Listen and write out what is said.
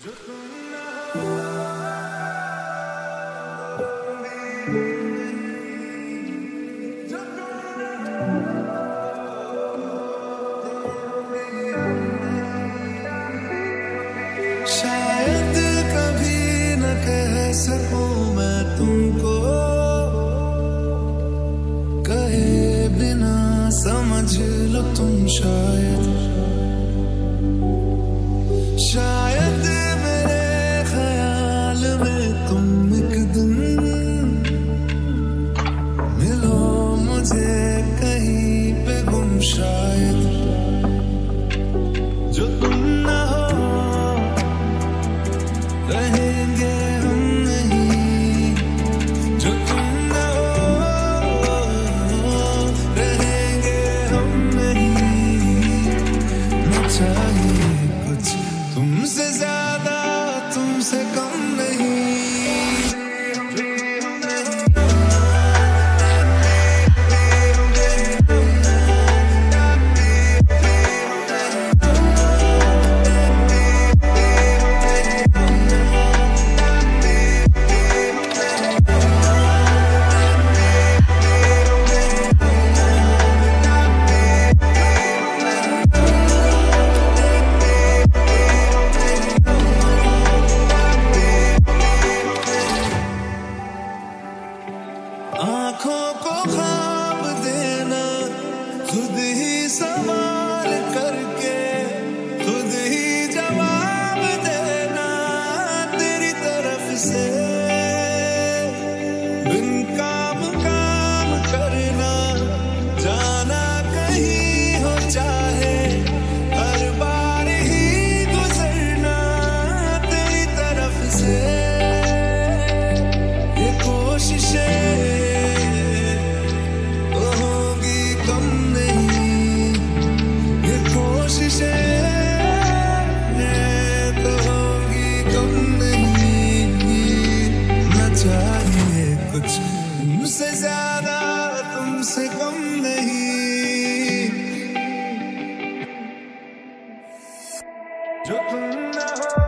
शायद कभी न कह सकूं मैं तुमको, कहे बिना समझ लो तुम शायद मेरे ख्याल में तुम एक दिन मिलो मुझे कहीं पे गुम, शायद जो तुम ना हो रहेंगे हम नहीं, जो तुम ना हो रहेंगे हम नहीं। न चाहिए कुछ तुमसे ज्यादा तुमसे कम नहीं। आँखों को ख्वाब देना, खुद ही सवाल करके खुद ही जवाब देना तेरी तरफ से। बिन काम करना, जाना कहीं हो चाहे, हर बार ही गुजरना तेरी तरफ से। ये कोशिशें चाहिए कुछ तुमसे ज्यादा तुमसे कम नहीं, जो तुम ना हो